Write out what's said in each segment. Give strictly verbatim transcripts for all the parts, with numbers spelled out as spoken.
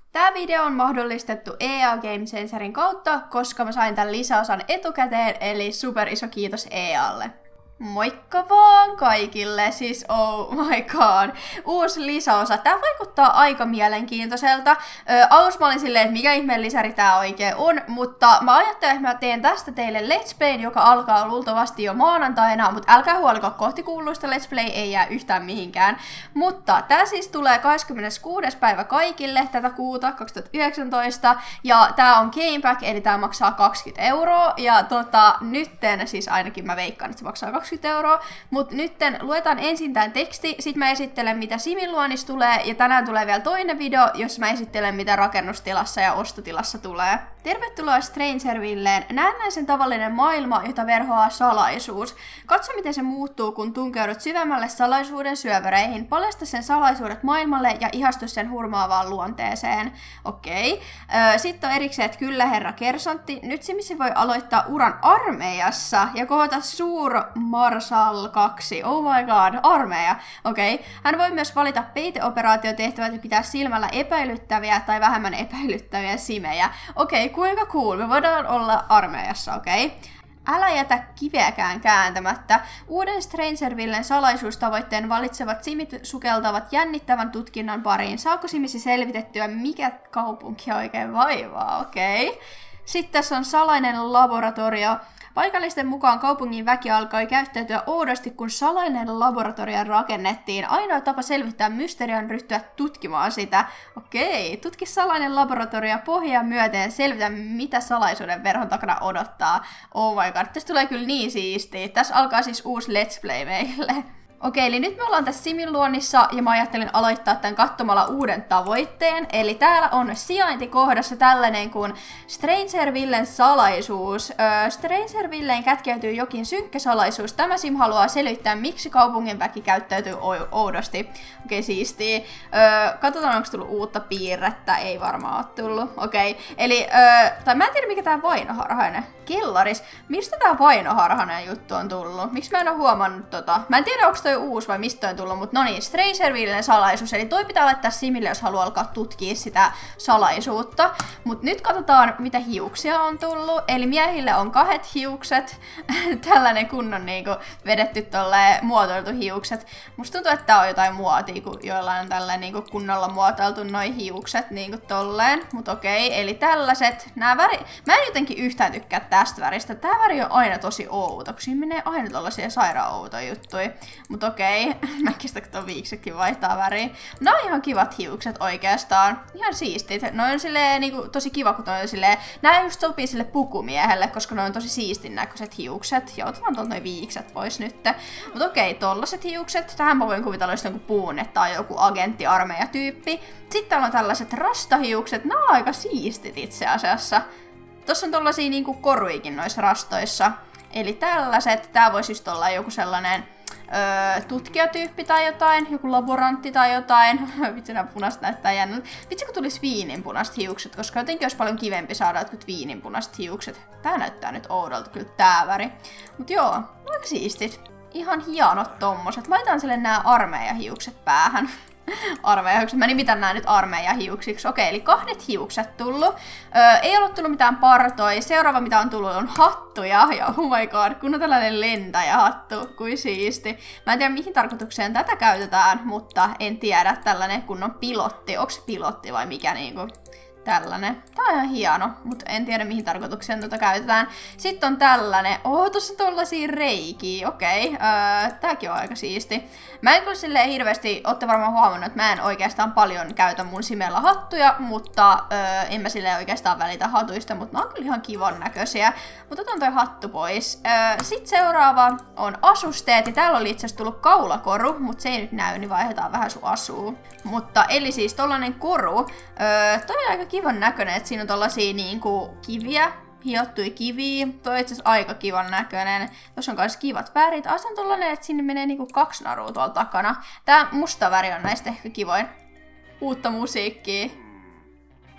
Tämä video on mahdollistettu E A Game Sensorin kautta, koska mä sain tämän lisäosan etukäteen, eli super iso kiitos E A:lle. Moikka vaan kaikille, siis oh my god, uusi lisäosa. Tää vaikuttaa aika mielenkiintoiselta. Ö, alussa mä olin silleen, että mikä ihmeen lisäri tää oikein on, mutta mä ajattelin, että mä teen tästä teille Let's Playn, joka alkaa luultavasti jo maanantaina, mutta älkää huoliko, kohti kuuluista Let's Play ei jää yhtään mihinkään. Mutta tää siis tulee kahdeskymmeneskuudes päivä kaikille tätä kuuta kaksituhattayhdeksäntoista, ja tää on Game Pack, eli tää maksaa kaksikymmentä euroa, ja tota, nytten, siis ainakin mä veikkaan, että se maksaa kaksikymmentä euroa, mutta nytten luetaan ensin tämän teksti, sit mä esittelen mitä Simin luonnis tulee, ja tänään tulee vielä toinen video, jossa mä esittelen mitä rakennustilassa ja ostotilassa tulee. Tervetuloa Strangervilleen, näennäisen tavallinen maailma, jota verhoaa salaisuus. Katso miten se muuttuu, kun tunkeudut syvemmälle salaisuuden syövereihin, paljasta sen salaisuudet maailmalle ja ihastu sen hurmaavaan luonteeseen. Okei. Okay. Sitten on erikseen, että kyllä herra kersantti, nyt Simisi voi aloittaa uran armeijassa ja kohota suur Marshal kaksi. Oh my god, armeija. Okei. Okay. Hän voi myös valita peiteoperaatiotehtävät ja pitää silmällä epäilyttäviä tai vähemmän epäilyttäviä simejä. Okei, okay, kuinka cool. Me voidaan olla armeijassa, okei? Okay? Älä jätä kiveäkään kääntämättä. Uuden Strangervillen salaisuustavoitteen valitsevat simit sukeltavat jännittävän tutkinnan pariin. Saako Simisi selvitettyä, mikä kaupunki oikein vaivaa? Okei. Okay. Sitten tässä on salainen laboratorio. Paikallisten mukaan kaupungin väki alkoi käyttäytyä oudosti, kun salainen laboratorio rakennettiin. Ainoa tapa selvittää mysteeriä on ryhtyä tutkimaan sitä. Okei, tutki salainen laboratorio pohjaa myöten ja selvitä, mitä salaisuuden verhon takana odottaa. Oh my god, tästä tulee kyllä niin siistiä. Tässä alkaa siis uusi Let's Play meille. Okei, eli nyt me ollaan tässä Simin luonnissa ja mä ajattelin aloittaa tämän katsomalla uuden tavoitteen. Eli täällä on sijaintikohdassa tällainen kuin Strangervillen salaisuus. Öö, Strangervilleen kätkeytyy jokin synkkä salaisuus. Tämä Sim haluaa selittää, miksi kaupungin väki käyttäytyy oudosti. Okei, siistii. Öö, katsotaan, onko tullut uutta piirrettä. Ei varmaan ole tullut. Okei, eli öö, tai mä en tiedä, mikä tää vainoharhainen. Kellaris. Mistä tää vainoharhainen juttu on tullut? Miksi mä en ole huomannut tota? Mä en tiedä, onko toi uusi vai mistä toi on tullut, mutta no niin, Strangervillen salaisuus. Eli toi pitää laittaa Simille, jos haluaa alkaa tutkia sitä salaisuutta. Mut nyt katsotaan, mitä hiuksia on tullut. Eli miehille on kahdet hiukset. Tällainen kunnon niinku vedetty tolleen muotoiltu hiukset. Musta tuntuu, että tää on jotain muotia, kun joillain on tälleen niinku kunnolla muotoiltu noi hiukset niinku tolleen. Mut okei, eli tällaiset. Nää väri... Mä en jotenkin yhtään tykkää tästä väristä. Tää väri on aina tosi outo, kun siinä menee aina tollasia sairaan outoja juttuja. Mut okei, mäkin kun ton viiksekin vaihtaa väriä. Nää on ihan kivat hiukset oikeastaan. Ihan siistit. Noi on silleen niinku tosi kiva, kun toi on silleen. Nää just sopii sille pukumiehelle, koska noi on tosi siistin näköiset hiukset. Ja otetaan tuolta noi viikset pois nyt. Mut okei, tollaset hiukset. Tähän mä voin kuvitella just joku puunetta tai joku agentti-armeija-tyyppi. Sitten täällä on tällaiset rastahiukset. Nää on aika siistit itse asiassa. Tossa on tollasia niinku koruikin noissa rastoissa. Eli tällaiset. Tää voisi just olla joku sellainen Öö, tutkijatyyppi tai jotain, joku laborantti tai jotain. Vitsi, nämä punaiset näyttää jännältä. Vitsi, kun tulisi viininpunaiset hiukset, koska jotenkin olisi paljon kivempi saada jotkut viininpunaiset hiukset. Tää näyttää nyt oudolta kyllä tää väri. Mut joo, aika siistit. Ihan hienot tommoset. Laitan sille nää armeijahiukset päähän. Armeijahiukset. Mä nimitän nää nyt armeijahiuksiksi. Okei, eli kahdet hiukset tullut. Öö, ei ollut tullut mitään partoja. Seuraava mitä on tullut on hattuja. Ja oh my god, kun on tällainen lentäjähattu. Kuin siisti. Mä en tiedä mihin tarkoitukseen tätä käytetään, mutta en tiedä. Tällainen kunnon pilotti. Onko se pilotti vai mikä niinku? Tällainen. Tää on ihan hieno, mutta en tiedä mihin tarkoitukseen tuota käytetään. Sitten on tällainen. Oh, tossa on tollasia reikiä. Okei. Okay. Öö, tääkin on aika siisti. Mä en kyllä silleen hirveästi, ootte varmaan huomannut, että mä en oikeastaan paljon käytä mun Simellä hattuja, mutta öö, en mä silleen oikeastaan välitä hatuista, mutta ne on kyllä ihan kivan näköisiä. Mutta otan toi hattu pois. Öö, Sitten seuraava on asusteet. Ja täällä oli itse asiassa tullut kaulakoru, mutta se ei nyt näy, niin vaihdetaan vähän sun asuu. Mutta eli siis tollanen koru. Öö, toi on aika kivan näköinen, että siinä on tollasia niinku kiviä. Hiottui kiviä. Toi on itse asiassa aika kivan näköinen. Tuossa on myös kivat värit. Asa on tollanen, että sinne menee niinku kaksi narua tuolla takana. Tää musta väri on näistä ehkä kivoin. Uutta musiikkia.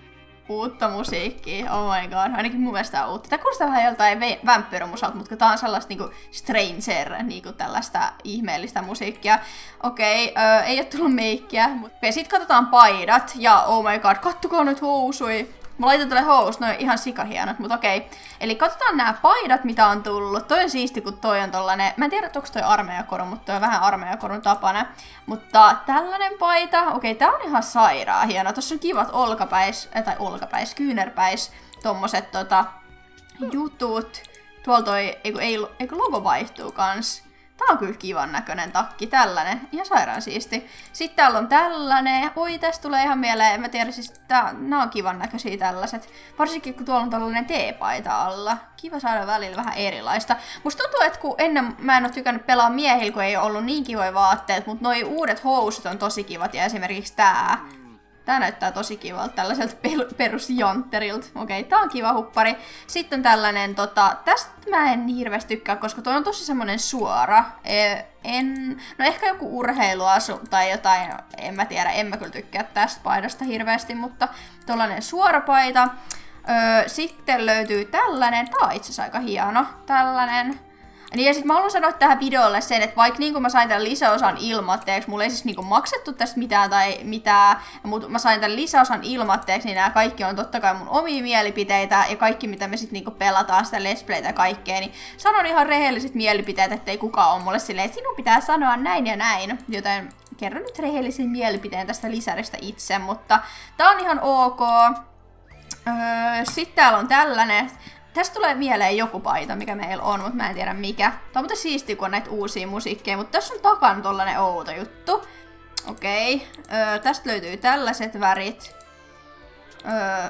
uutta musiikkia. Oh my god, ainakin mun mielestä on uutta. Tää kuulostaa vähän joltain vampyyromusalta, mutta tää on sellaista niinku stranger, niinku tällaista ihmeellistä musiikkia. Okei, okay, öö, ei oo tullut meikkiä. Mutta okay, sit katsotaan paidat. Ja oh my god, kattokaa nyt housui. Mä laitan tälle housut, ne on ihan sikahienot, mutta okei. Okay. Eli katsotaan nämä paidat, mitä on tullut. Toi on siisti, kun toi on tollanen, mä en tiedä, onko toi armeijakoru, mutta toi on vähän armeijakorun tapana. Mutta tällainen paita, okei, okay, tää on ihan sairaan hieno. Tossa on kivat olkapäis, tai olkapäis, kyynärpäis, tommoset tota, jutut. Tuolla toi, eiku, eiku logo vaihtuu kans. Tää on kyllä kivan näköinen takki, tällainen, ihan sairaan siisti. Sitten täällä on tällainen, oi tästä tulee ihan mieleen, en mä tiedä, siis tää, nää on kivan näköisiä tällaiset. Varsinkin kun tuolla on tällainen teepaita alla. Kiva saada välillä vähän erilaista. Musta tuntuu, että kun ennen mä en oo tykännyt pelaa miehillä, kun ei oo ollut niin kivoja vaatteet, mutta noi uudet housut on tosi kivat ja esimerkiksi tää. Tää näyttää tosi kivalta, tällaiselta perusjontterilta. Okei, tää on kiva huppari. Sitten tällainen, tota, tästä mä en hirveästi tykkää, koska toi on tosi semmonen suora. En, no ehkä joku urheiluasu tai jotain, en mä tiedä, en mä kyllä tykkää tästä paidasta hirveästi, mutta tollanen suora paita. Öö, sitten löytyy tällainen, tää on itse asiassa aika hieno, tällainen. Niin ja sit mä haluan sanoa tähän videolle sen, että vaikka niin mä sain tämän lisäosan ilmatteeksi, mulla ei siis niin maksettu tästä mitään tai mitään, mutta mä sain tämän lisäosan ilmatteeksi, niin nämä kaikki on totta kai mun omia mielipiteitä ja kaikki mitä me sit niin pelataan sitä Let's Playtä ja kaikkea, niin sanon ihan rehelliset mielipiteet, ettei kukaan ole mulle silleen, että sinun pitää sanoa näin ja näin, joten kerron nyt rehellisen mielipiteen tästä lisäristä itse, mutta tää on ihan ok. Öö, sitten täällä on tällainen. Tästä tulee mieleen joku paita, mikä meillä on, mutta mä en tiedä mikä. Tää on muuten siistiä, kun on näitä uusia musiikkeja, mutta tässä on takana tollanen outo juttu. Okei, öö, tästä löytyy tällaiset värit. Öö,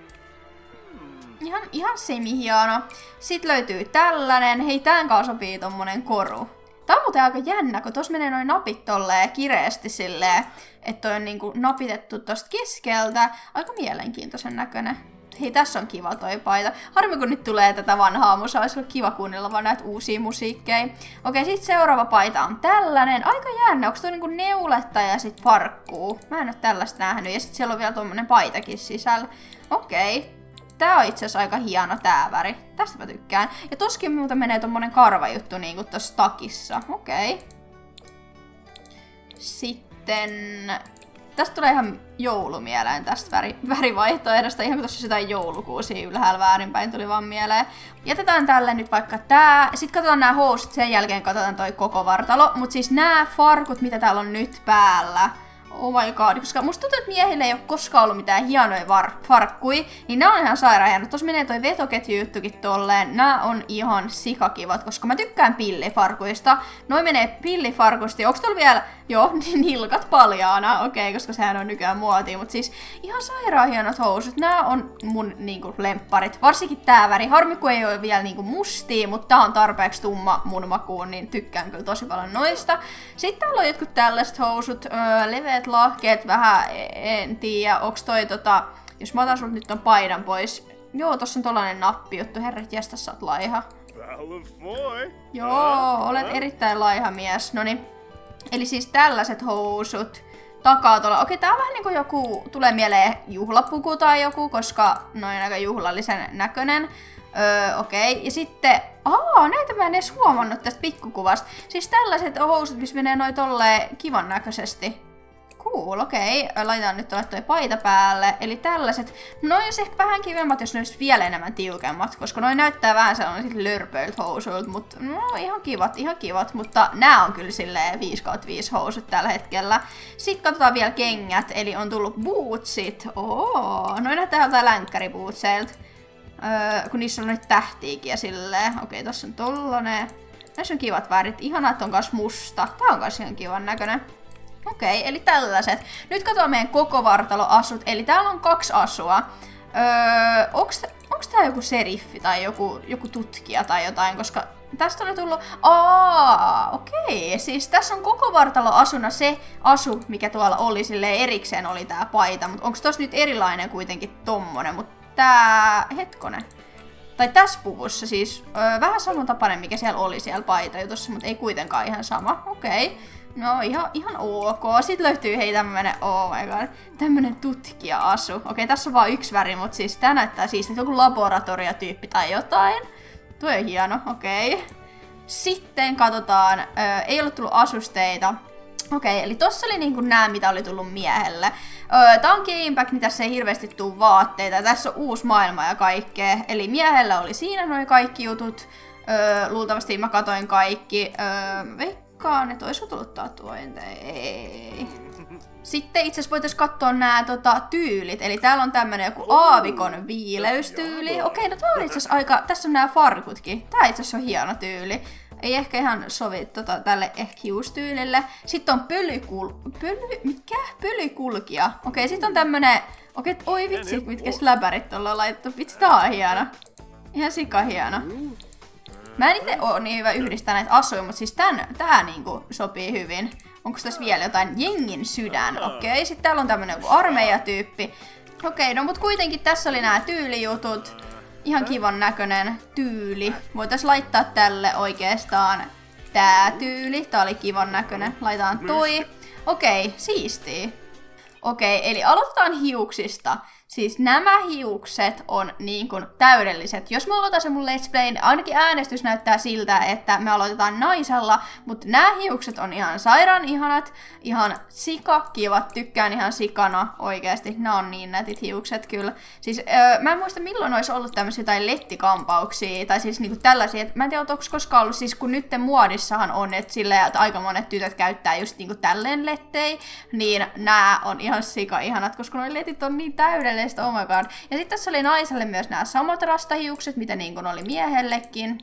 ihan, ihan semi-hieno. Sitten löytyy tällainen. Hei, tän kanssa sopii tommonen koru. Tää on muuten aika jännä, kun tossa menee noin napit tolleen kireesti silleen, että toi on niinku napitettu tosta keskeltä. Aika mielenkiintoisen näköinen. Hei, tässä on kiva toi paita. Harmi kun nyt tulee tätä vanhaa musaa, olisi ollut kiva kuunnella vaan näitä uusia musiikkeja. Okei, sit seuraava paita on tällainen. Aika jännä, onko toi niinku neuletta ja sit farkkuu? Mä en oo tällaista nähnyt. Ja sit siellä on vielä tommonen paitakin sisällä. Okei. Tää on itse asiassa aika hieno tää väri. Tästä mä tykkään. Ja toskin muuta menee tommonen karvajuttu niinku tossa takissa. Okei. Sitten tästä tulee ihan joulu mieleen tästä väri, värivaihtoehdosta, ihan kun tuossa jotain joulukuusia ylhäällä väärinpäin tuli vaan mieleen. Jätetään tälle nyt vaikka tää, sit katsotaan nämä housut, sen jälkeen katsotaan toi koko vartalo, mut siis nämä farkut, mitä täällä on nyt päällä. Oh my god, koska musta tuntuu, että miehillä ei ole koskaan ollut mitään hienoja farkkui, niin nää on ihan sairaan hienot. Tossa menee toi vetoketjujuttukin tolleen, nää on ihan sikakivat, koska mä tykkään pillifarkuista. Noin menee pillifarkusti, onks tuolla vielä, joo, nilkat paljaana, okei, okay, koska sehän on nykyään muotia, mut siis ihan sairaan hienot housut. Nää on mun niinku lempparit, varsinkin tää väri. Harmi kun ei ole vielä niinku mustia, mutta tää on tarpeeksi tumma mun makuun, niin tykkään kyllä tosi paljon noista. Sitten täällä on jotkut tällaiset housut, öö, leveät lahkeet, vähän en tiedä, onks toi tota, jos mä otan sulta nyt ton paidan pois. Joo, tossa on tollanen nappijuttu, herrat jästä, sä oot laiha. Joo, olet erittäin laiha mies, noniin. Eli siis tällaiset housut, takaa tuolla, okei tää on vähän niinku joku, tulee mieleen juhlapuku tai joku, koska noin aika juhlallisen näköinen. Öö, okei, okay. Ja sitten, aa, näitä mä en edes huomannut tästä pikkukuvasta. Siis tällaiset housut, missä menee noin tolleen kivan näköisesti. Cool, okei. Okay. Laitetaan nyt toi paita päälle. Eli tällaiset. Noin olisi ehkä vähän kivemmat, jos ne olisi vielä enemmän tiukemmat, koska noin näyttää vähän sellaiset lörpöiltä housuilta, mutta no ihan kivat, ihan kivat. Mutta nämä on kyllä silleen viisi kautta viisi housut tällä hetkellä. Sitten katsotaan vielä kengät, eli on tullut bootsit. Oo, noin näyttää jotain länkkäribootseilta. Öö, kun niissä on noita tähtiäkin ja silleen. Okei, okay, tossa on tollanen. Näissä on kivat värit. Ihanaa, että on kans musta. Tää on kans ihan kivan näköinen. Okei, okay, eli tällaiset. Nyt katsotaan meidän koko vartaloasut. Eli täällä on kaksi asua. Öö, onks, onks tää joku seriffi tai joku, joku tutkija tai jotain, koska tästä on tullut... Aa, okei. Okay. Siis tässä on koko vartaloasuna se asu, mikä tuolla oli, silleen erikseen oli tää paita. Mutta onks tossa nyt erilainen kuitenkin tommonen? Mut tää... Hetkonen. Tai tässä puvussa siis öö, vähän samantapainen, mikä siellä oli siellä paitajutussa, mutta ei kuitenkaan ihan sama. Okei. Okay. No ihan, ihan ok. Sitten löytyy hei tämmönen, oh my god, tämmönen tutkija-asu. Okei, tässä on vaan yksi väri, mutta siis tää näyttää siis, että joku laboratoriotyyppi tai jotain. Tuo on hieno, okei. Sitten katsotaan, ö, ei ole tullut asusteita. Okei, eli tossa oli niinku nää, mitä oli tullut miehelle. Öö, tää on Gamepack, niin tässä ei hirveästi tuu vaatteita. Tässä on uusi maailma ja kaikkea. Eli miehellä oli siinä noin kaikki jutut. Öö, luultavasti mä katoin kaikki. Öö, veikkaan, että olisiko tullut tatuointeja. Ei. Sitten itse asiassa voitais katsoa nää tota, tyylit. Eli täällä on tämmönen joku aavikon viileystyyli. Okei, no tää on itse asiassa aika... Tässä on nää farkutkin. Tää itse asiassa on hieno tyyli. Ei ehkä ihan sovi tota, tälle ehkä hiustyylille. Sitten on pölykul... Pöly... Mikä? Pölykulkija. Okei, sitten on tämmönen... Okei, oi vitsi, mitkä läpärit ollaan laitettu. Vitsi, tää on hieno. Ihan sika hieno. Mä en ite oo niin hyvä yhdistää näitä asuja, mutta siis tän, tää niinku sopii hyvin. Onko tässä vielä jotain? Jengin sydän. Okei, sitten täällä on tämmönen joku armeijatyyppi. Okei, no mut kuitenkin tässä oli nämä tyylijutut. Ihan kivan näköinen tyyli. Voitais laittaa tälle oikeastaan tää tyyli. Tää oli kivan näköinen. Laitetaan toi. Okei, siistii. Okei, eli aloitetaan hiuksista. Siis nämä hiukset on niin kuin täydelliset. Jos mä aloitan se mun Let's Play, niin ainakin äänestys näyttää siltä, että me aloitetaan naisella, mutta nämä hiukset on ihan sairaan ihanat, ihan sikakivat, tykkään ihan sikana oikeasti. Nämä on niin nätit hiukset kyllä. Siis öö, mä en muista milloin olisi ollut tämmöisiä jotain lettikampauksia, tai siis niinku tällaisia, että mä en tiedä, onko koskaan ollut, siis kun nyt muodissahan on, että silleen, että aika monet tytöt käyttää just niinku tälleen lettei, niin nämä on ihan sika ihanat, koska nuo letit on niin täydellisiä. Oh my god. Ja sitten tässä oli naiselle myös nämä samat rastahiukset, mitä niin kuin oli miehellekin.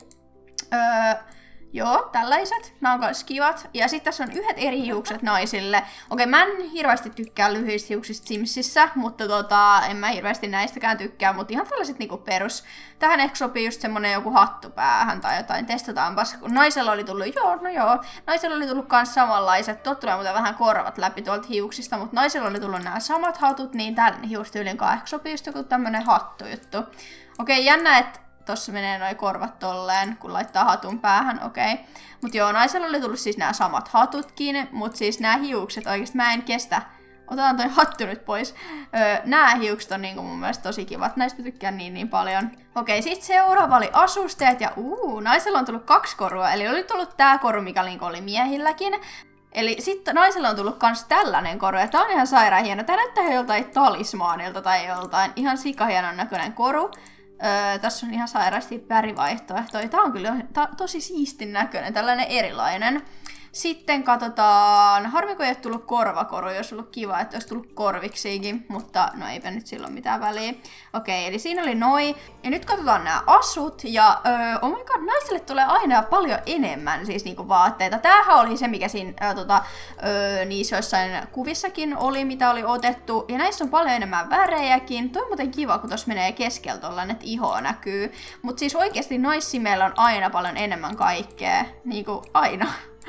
Öö, joo, tällaiset. Nämä on kans kivat. Ja sitten tässä on yhdet eri hiukset naisille. Okei, mä en hirveästi tykkää lyhyistä hiuksista Simsissä, mutta tota, en mä hirveästi näistäkään tykkää, mutta ihan tällaiset niinku perus. Tähän ehkä sopii just semmonen joku hattu päähän tai jotain. Testataanpas. Kun naisella oli tullut, joo, no joo. Naisella oli tullut kans samanlaiset. Tuolta tulee muuten vähän korvat läpi tuolta hiuksista, mutta naisella oli tullut nämä samat hatut, niin tämän hiustyylin kanssa ehkä sopii just joku tämmönen hattujuttu. Okei, jännä, että tossa menee noi korvat tolleen, kun laittaa hatun päähän, okei. Okay. Mut joo, naisella oli tullut siis nämä samat hatutkin, mut siis nämä hiukset oikeesti mä en kestä. Otetaan toi hattu nyt pois. Öö, nämä hiukset on niinku mun mielestä tosi kivat, näistä tykkään niin niin paljon. Okei, sit seuraava oli asusteet ja uu, naisella on tullut kaksi korua, eli oli tullut tää koru, mikä niinku oli miehilläkin. Eli sitten naisella on tullut kans tällainen koru, ja tää on ihan sairaan hieno. Tää näyttää joltain talismaanilta tai joltain ihan sikahienon näköinen koru. Öö, tässä on ihan sairaasti värivaihtoehtoja. Tää on kyllä tää on tosi siistin näköinen, tällainen erilainen. Sitten katsotaan, harmi kun ei ole tullut korvakoru, jos ollut kiva, että olisi tullut korviksiinkin, mutta no eipä nyt silloin mitään väliä. Okei, eli siinä oli noi. Ja nyt katsotaan nämä asut, ja öö, oh my god, naisille tulee aina paljon enemmän siis niinku vaatteita. Tämähän oli se, mikä siinä öö, tota, öö, niissä joissain kuvissakin oli, mitä oli otettu. Ja näissä on paljon enemmän värejäkin. Toi on muuten kiva, kun tuossa menee keskellä tollain, että iho näkyy. Mutta siis oikeasti naissimeillä on aina paljon enemmän kaikkea. Niinku aina.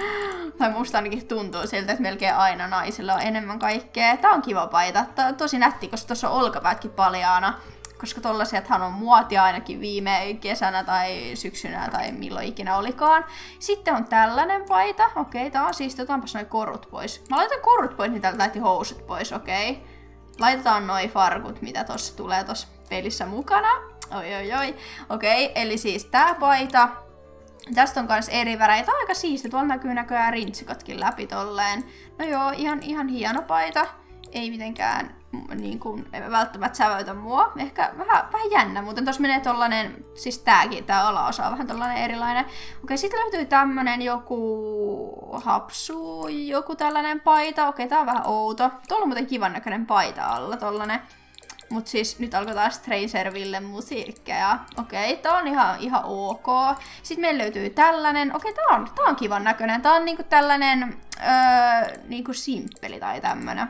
Tai musta ainakin tuntuu siltä, että melkein aina naisilla on enemmän kaikkea. Tää on kiva paita. Tää on tosi nätti, koska tuossa on olkapäätkin paljaana. Koska tollasiathan on muotia ainakin viime kesänä tai syksynä tai milloin ikinä olikaan. Sitten on tällainen paita. Okei, tää on siis, otetaanpas noi korut pois. Mä laitan korut pois, niin täältä lähti housut pois, okei. Laitetaan noi farkut, mitä tossa tulee tossa pelissä mukana. Oi oi oi. Okei, eli siis tää paita. Tästä on kans eri värejä. Tää on aika siisti. Tuolla näkyy näköjään rintsikotkin läpi tolleen. No joo, ihan, ihan hieno paita. Ei mitenkään niin kuin, ei välttämättä säväytä mua. Ehkä vähän, vähän jännä, mutta tossa menee tollanen, siis tääkin, tää alaosa on vähän tollanen erilainen. Okei, sit löytyy tämmönen joku hapsu, joku tällainen paita. Okei, tää on vähän outo. Tuolla on muuten kivan näköinen paita alla, tollanen. Mut siis nyt alkoi taas Tracerville musiikkeja. Okei, tää on ihan, ihan ok. Sitten meillä löytyy tällainen. Okei, tää on, tää on kivan näköinen. Tää on niinku tällainen öö, niinku simppeli tai tämmönen.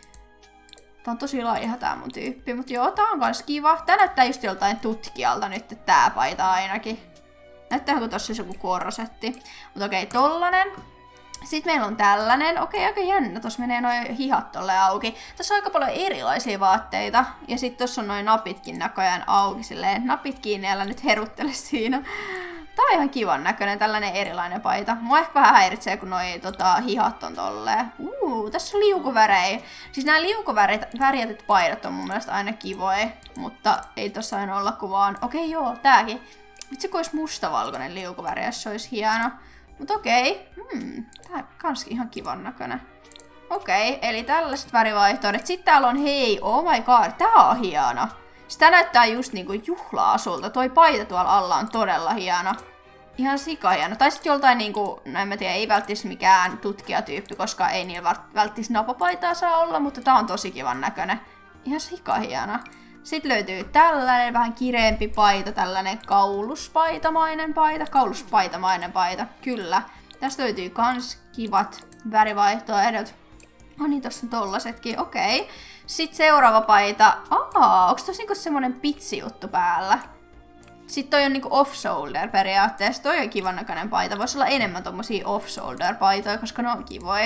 Tää on tosi laiha tää mun tyyppi, mut joo, tää on kans kiva. Tää näyttää just joltain tutkijalta nyt tää paita ainakin. Näyttää kun tossa olisi joku korsetti. Mut okei, tollanen. Sitten meillä on tällainen, okei aika jännä, tossa menee noin hihat tolle auki. Tässä on aika paljon erilaisia vaatteita. Ja sitten tossa on noin napitkin näköjään auki silleen, napit kiinni, älä nyt heruttele siinä. Tää on ihan kivan näköinen, tällainen erilainen paita. Mua ehkä vähän häiritsee, kun noi tota, hihat on tolleen. Uuu, tässä on liukuvärejä. Siis nämä liukuvärjätyt paidat on mun mielestä aina kivoja, mutta ei tossa aina olla kuin vaan. Okei, joo, tääkin. Vitsi, kun olisi mustavalkoinen liukuväri, jos se olisi hieno. Mut okei, hmm, tää on kans ihan kivan näköinen. Okei, eli tällaiset värivaihtoehdot. Sitten täällä on, hei, oh my god, tää on hieno. Sitä näyttää just niinku juhla-asulta. Toi paita tuolla alla on todella hieno. Ihan sikahieno. Tai sit joltain niinku, no en mä tiedä, ei välttis mikään tutkijatyyppi, koska ei niillä välttis napapaitaa saa olla, mutta tää on tosi kivan näköinen. Ihan sikahieno. Sitten löytyy tällainen vähän kireempi paita, tällainen kauluspaitamainen paita. Kauluspaitamainen paita, kyllä. Tästä löytyy kans kivat värivaihtoehdot. Oh niin, tossa on tollasetkin, okei. Okay. Sitten seuraava paita. Aa, onks tossa niinku semmonen pitsi-juttu päällä? Sitten toi on niinku off-shoulder periaatteessa. Toi on kivan näköinen paita. Voisi olla enemmän tommosia off-shoulder paitoja, koska ne on kivoja.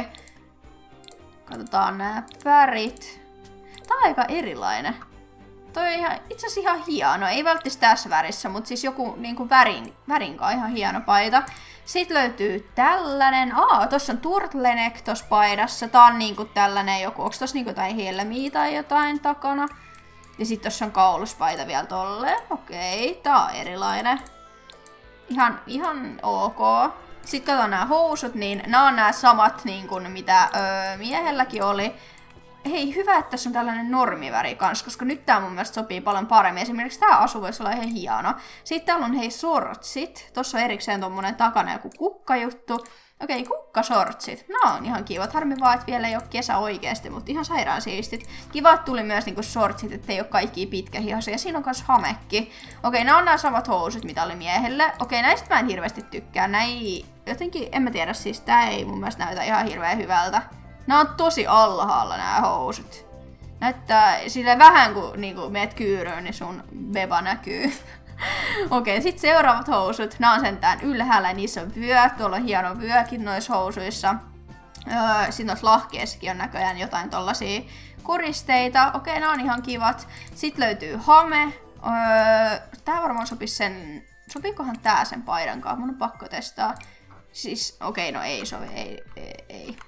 Katsotaan nää värit. Tää on aika erilainen. Toi on ihan, itse asiassa ihan hieno. Ei välttis tässä värissä, mutta siis joku niinku värin, värinkaan ihan hieno paita. Sitten löytyy tällainen. Aa, tossa on turtleneck tossa paidassa. Tää on niinku tällainen joku, onks tossa niinku jotain helmiä tai jotain takana? Ja sit tossa on kauluspaita vielä tolleen. Okei, tää on erilainen. Ihan, ihan ok. Sitten katsotaan nämä housut, niin nämä on nämä samat niin kuin mitä öö, miehelläkin oli. Hei, hyvä, että tässä on tällainen normiväri kanssa, koska nyt tää mun mielestä sopii paljon paremmin. Esimerkiksi tää asu voisi olla ihan hieno. Sitten täällä on hei sortsit. Tossa on erikseen tommonen takana joku kukkajuttu. Okei, kukkasortsit. Nää on ihan kivat. Harmi vaan, että vielä ei ole kesä oikeesti, mutta ihan sairaan siistit. Kivat tuli myös niinku sortsit, ettei ole kaikki pitkähihoisia. Ja siinä on kans hamekki. Okei, nää on nämä samat housut, mitä oli miehelle. Okei, näistä mä en hirveästi tykkää. Nää ei, jotenkin, en mä tiedä, siis tää ei mun mielestä näytä ihan hirveän hyvältä. Nää on tosi alhaalla nää housut. Näyttää sille vähän kun niinku meet kyyryyn, niin sun beba näkyy. Okei, sit seuraavat housut. Nää on sentään ylhäällä, niissä on vyö. Tuolla on hieno vyökin noissa housuissa. Öö, sit noissa lahkeissakin on näköjään jotain tollasia koristeita. Okei, nää on ihan kivat. Sit löytyy hame. Öö, tää varmaan sopis sen... Sopiikohan tää sen paidankaan? Mun on pakko testaa. Siis, okei, no ei sovi, ei, ei, ei.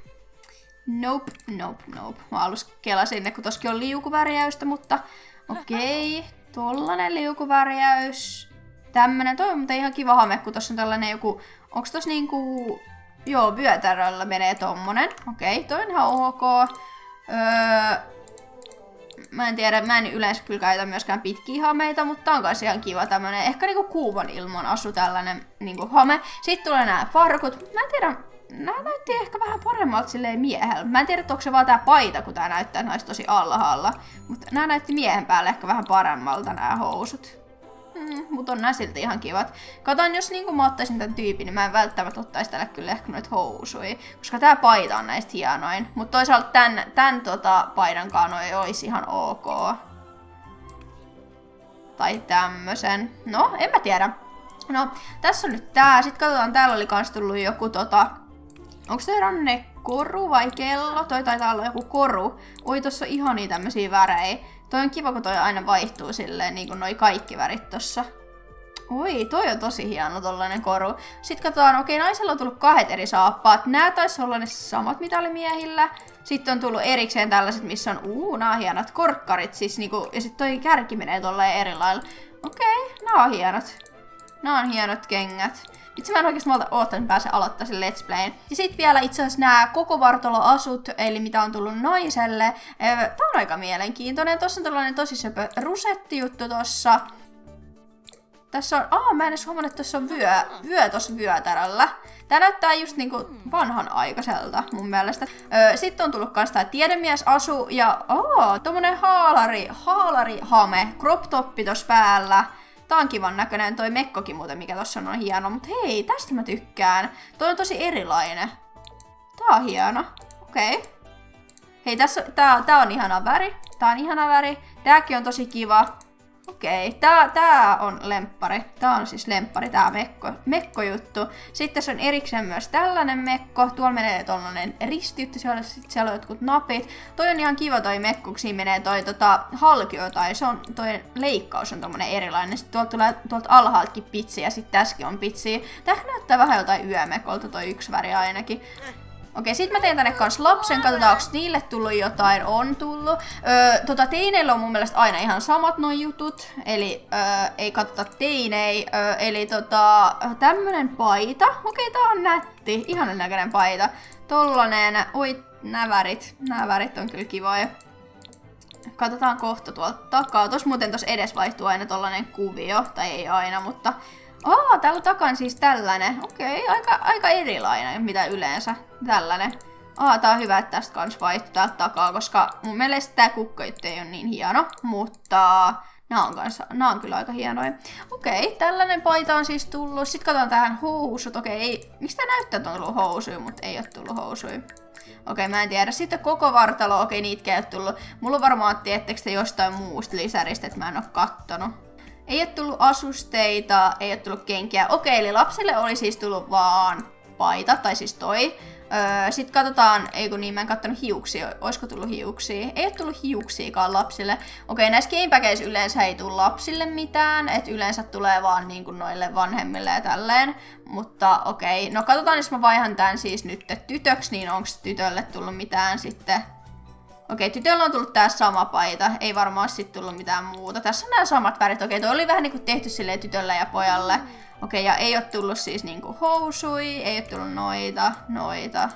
Nope, nope, nope. Mä alus kelasin, kun toskin on liukuvärjäystä, mutta okei. Tollanen liukuvärjäys. Tämmönen, toi on ihan kiva hame, kun tossa on tällainen joku... Onks tossa niinku... Joo, vyötäröllä menee tommonen. Okei, toi on ihan ok. Öö, mä en tiedä, mä en yleensä kyllä käytä myöskään pitkiä hameita, mutta on kanssa ihan kiva tämmönen. Ehkä niinku kuuman ilman asu tällainen niinku hame. Sitten tulee nää farkut. Mä en tiedä... Nää näytti ehkä vähän paremmalta silleen miehellä. Mä en tiedä, onko se vaan tää paita, kun tää näyttää, että nää tosi alhaalla. Mutta nää näytti miehen päälle ehkä vähän paremmalta nää housut. Mm, mut on nää silti ihan kivat. Katon, jos niinku mä ottaisin tän tyypin, niin mä en välttämättä ottaisi tälle kyllä ehkä noita housui. Koska tää paita on näistä hienoin. Mut toisaalta tän, tän tota paidankaan ei ois ihan ok. Tai tämmösen. No, en mä tiedä. No, tässä on nyt tää. Sitten katsotaan, täällä oli kans tullut joku tota... Onko toi ranne koru vai kello? Toi taitaa olla joku koru. Oi, tossa on ihania tämmösiä värejä. Toi on kiva, kun toi aina vaihtuu silleen, niin kuin noi kaikki värit tossa. Oi, toi on tosi hieno tollanen koru. Sitten katsotaan, okei, okay, naisella on tullut kahdet eri saappaat. Nää taisi olla ne samat, mitä oli miehillä. Sitten on tullut erikseen tällaiset, missä on uu, nää on hienot korkkarit. Siis, niinku, ja sitten toi kärki menee tolleen eri lailla. Okei, okay, nää on hienot. Nää on hienot kengät. Itse mä en oikeesti malta oottaa, että pääsen aloittaa sen Let's Playn. Ja sit vielä itse asiassa nää koko vartaloasut, eli mitä on tullut naiselle. Tää on aika mielenkiintoinen. Tossa on tällainen tosi söpö rusettijuttu tossa. Tässä on, aa mä en edes huomannut, että tossa on vyö, vyö tossa vyötäröllä. Tää näyttää just niinku vanhanaikaiselta mun mielestä. Öö, sitten on tullut kans tää tiedemiesasu ja aa, tommonen haalari, haalari hame, crop toppi tossa päällä. Tää on kivan näköinen, toi mekkokin muuten, mikä tossa on, on hieno, mut hei, tästä mä tykkään. Toi on tosi erilainen. Tää on hieno, okei. Okay. Hei, tässä, tää, tää on ihana väri, tää on ihana väri, tääkin on tosi kiva. Okei, tää, tää on lemppari. Tää on siis lemppari, tää mekko, mekkojuttu. Sitten tässä on erikseen myös tällainen mekko. Tuolla menee tollanen ristijuttu, siellä, siellä on jotkut napit. Toi on ihan kiva toi mekko, kun siinä menee toi tota, halkio tai se on, toi leikkaus on tommonen erilainen. Sitten tuolta tulee tuolta alhaaltakin pitsi ja sitten tässäkin on pitsi. Tää näyttää vähän jotain yömekolta toi yksi väri ainakin. Okei, sit mä teen tänne kans lapsen, katsotaan onko niille tullut jotain, on tullut. Öö, tota, teineillä on mun mielestä aina ihan samat noi jutut, eli öö, ei katsota teinei, öö, eli tota, tämmönen paita. Okei, tää on nätti, ihanan näköinen paita. Tollanen, oi, nää värit, nää värit on kyllä kivoja. Katsotaan kohta tuolta takaa, tos muuten tos edes vaihtuu aina tollanen kuvio, tai ei aina, mutta... Aa, täällä takan siis tällainen. Okei, aika, aika erilainen, mitä yleensä. Tällainen. Aa, tää on hyvä, että tästä kans vaihtuu täältä takaa, koska mun mielestä tää kukkajuttu ei ole niin hieno, mutta nää on, kans, nää on kyllä aika hienoja. Okei, tällainen paita on siis tullut. Sitten katsotaan tähän housut. Okei, ei, miksi tää näyttää, että on tullut housuja, mutta ei ole tullut housuja. Okei, mä en tiedä. Sitten koko vartalo, okei, niitäkin ei ole tullut. Mulla on varmaan, että tiettekö te jostain muusta lisäristä, että mä en oo kattonut. Ei ole tullut asusteita, ei ole tullut kenkiä. Okei, eli lapsille oli siis tullut vaan paita, tai siis toi. Öö, Sitten katsotaan, ei kun niin, mä en kattonut hiuksia, olisiko tullut hiuksia? Ei ole tullut hiuksiakaan lapsille. Okei, näissä gamepäkeissä yleensä ei tule lapsille mitään, että yleensä tulee vaan niin kuin noille vanhemmille ja tälleen. Mutta okei, no katsotaan, jos mä vaihan tän siis nyt tytöksi, niin onko tytölle tullut mitään sitten? Okei, tytöllä on tullut tää sama paita, ei varmaan sit tullut mitään muuta. Tässä on nämä samat värit. Okei, toi oli vähän niinku tehty silleen tytölle ja pojalle. Okei, ja ei oo tullut siis niinku housui, ei oo tullut noita, noita.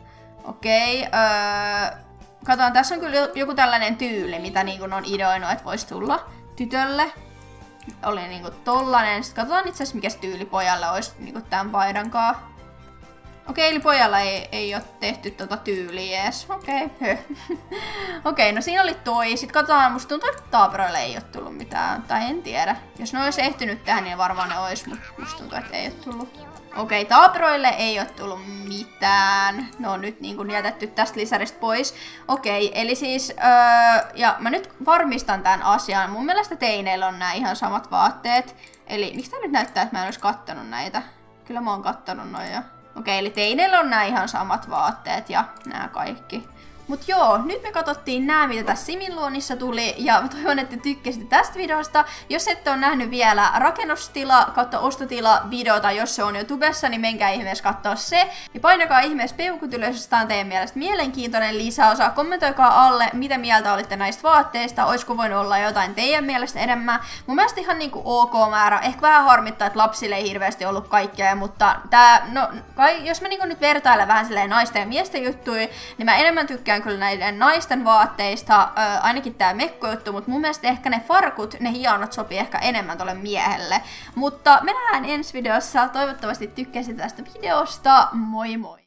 Okei, öö, katsotaan, tässä on kyllä joku tällainen tyyli, mitä niinku on ideoinut, että vois tulla tytölle. Oli niinku tollanen. Sitten katsotaan itse asiassa, mikä se tyyli pojalle olisi niinku tän paidankaan. Okei, eli pojalla ei, ei ole tehty tota tyyliä ees. Okei, höh. Okei, no siinä oli toi. Sitten katsotaan, musta tuntuu, että taaperoille ei ole tullut mitään. Tai en tiedä. Jos ne olisi ehtinyt tähän, niin varmaan ne olisi, mutta musta tuntuu, että ei ole tullut. Okei, taaperoille ei ole tullut mitään. Ne on nyt niin kuin jätetty tästä lisäristä pois. Okei, eli siis, öö, ja mä nyt varmistan tämän asian. Mun mielestä teineillä on nämä ihan samat vaatteet. Eli miksi tää nyt näyttää, että mä en olisi kattonut näitä? Kyllä mä oon kattonut noin jo. Okei, eli teineillä on nämä ihan samat vaatteet ja nämä kaikki. Mut joo, nyt me katsottiin nää, mitä tässä Siminluonissa tuli, ja toivon, että tykkäsitte tästä videosta. Jos ette ole nähnyt vielä rakennustila kautta ostotila videota, jos se on YouTubessa, niin menkää ihmeessä katsoa se. Ja painakaa ihmeessä peukut ylös, jos tää on teidän mielestä mielenkiintoinen lisäosa. Kommentoikaa alle, mitä mieltä olitte näistä vaatteista, olisiko voinut olla jotain teidän mielestä enemmän. Mun mielestä ihan niinku ok määrä, ehkä vähän harmittaa, että lapsille ei hirveästi ollut kaikkea, mutta tää, no, kai, jos mä niinku nyt vertailen vähän silleen naisten ja miesten juttuja, niin mä enemmän tykkään kyllä näiden naisten vaatteista, äh, ainakin tää mekkojuttu, mutta mun mielestä ehkä ne farkut, ne hienot sopii ehkä enemmän tolle miehelle. Mutta me nähdään ensi videossa, toivottavasti tykkäsit tästä videosta, moi moi!